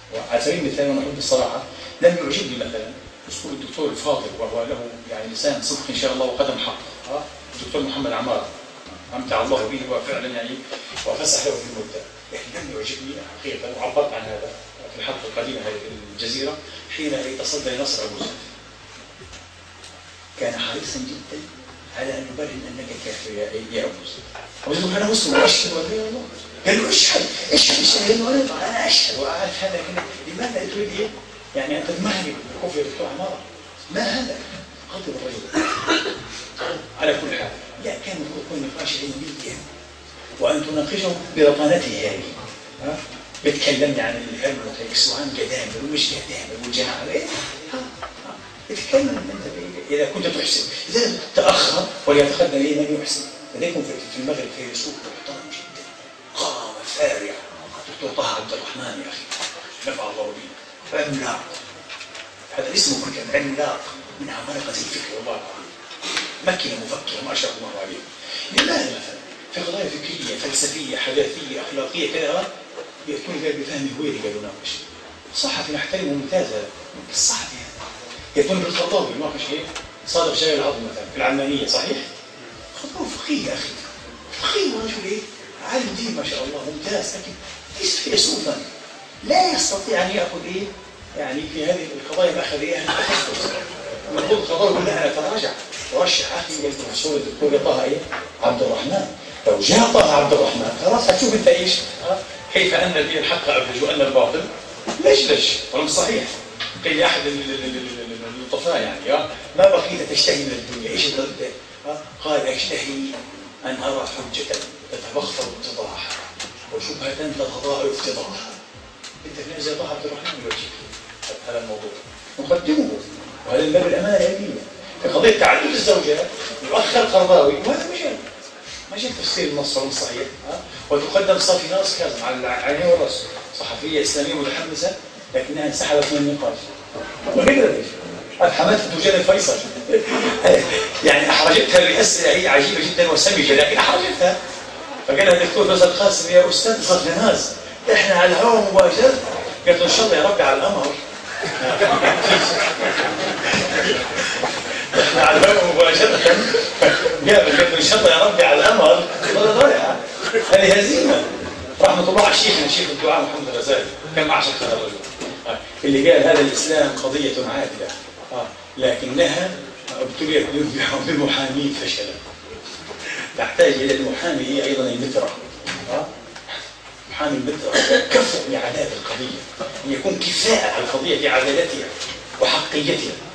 وعلى سبيل المثال وانا اقول بصراحه لم يعجبني مثلا اسلوب الدكتور الفاضل وهو له يعني لسان صدق ان شاء الله وقدم حق الدكتور محمد عمار امتع الله به وفعلا يعني وفسح له في المده، لكن لم يعجبني حقيقه وعبرت عن هذا في الحلقه القديمه هذه في الجزيره حين تصدى لنصر ابو زيد. كان حريصا جدا على ان يبرهن انك كافر يا ابو زيد. ابو زيد انا مسلم واشهد ولا اله الا الله. قال له اشهد اشهد انا اشهد واعرف هذا كذا. لماذا تريد ايه؟ يعني انت تمهل بالكفر يا دكتور عمار؟ ما هذا؟ غضب الرجل. على كل حال لا كان المفروض يكون نقاش علميا وان تناقشه برطانته هذه. بتكلمني عن الهرمونوتكس وعن جدامر ومش جدامر والجماعه ايه؟ تتكلم انت اذا كنت تحسن، اذا تاخر وليتقدم اليه من يحسن. لديكم في المغرب فيلسوف محترم جدا قامه فارعه دكتور طه عبد الرحمن يا اخي نفع الله به، عملاق. هذا اسمه كتب عملاق من عمالقه الفكر والله العظيم. مكنه مفكره ما شاء الله عليه. لماذا مثلا في قضايا فكريه فلسفيه حداثيه اخلاقيه كذا يأتون بفهم هويري قالوا ناقش صحفي نحترمه ممتاز هذا الصحفي هذا يأتون بالخطاوي يناقش ايه؟ صادق شاي العظم مثلا في العلمانيه صحيح؟ خطاوي فقيه يا اخي فقيه ورجل ايه؟ عالم دين ما شاء الله ممتاز لكن ليس فيلسوفا لا يستطيع ان ياخذ ايه؟ يعني في هذه القضايا الاخريه التخصص. المفروض الخطاوي يقول لا انا اتراجع ورشح اخي الدكتور طه ايه؟ عبد الرحمن. لو جاء طه عبد الرحمن خلاص هتشوف انت ايش؟ كيف ان الحق ابلج وان الباطل لجلج ولم صحيح. قيل لاحد اللطفاء يعني ما بقيت تشتهي من الدنيا ايش الضد؟ قال اشتهي ان ارى حجه تتبخر اتضاحا وشبهه تتضاءل افتضاحا. انت في زي طه عبد الرحمن يوجهك هذا الموضوع نقدمه وهذا من باب الامانه العلميه. في قضيه تعدد الزوجات يؤخر قرضاوي وهذا مجال تفسير النص الصحيح وتقدم صافي ناس كاظم على العينين والراس. صحفيه اسلاميه متحمسه لكنها انسحبت من النقاش وغير ذلك افحمتها دجان فيصل يعني احرجتها باسئله هي عجيبه جدا وسمجه لكن احرجتها. فقال لها الدكتور فيصل قاسم يا استاذ صار ناس احنا على الهواء مباشر. قالت له ان شاء الله يا ربي على القمر احنا على الهواء مباشره. قالت له ان شاء الله يا ربي على القمر. والله ضايعه هذه هزيمه. رحمه الله على شيخنا شيخ الدعاء محمد الغزالي كان معشق هذا الرجل اللي قال هذا الاسلام قضيه عادله لكنها ابتليت بالمحامين فشلا. تحتاج الى المحامي هي ايضا المترة. محامي المترة كفء لعداله القضيه ان يكون كفاءه القضيه في عدالتها وحقيتها.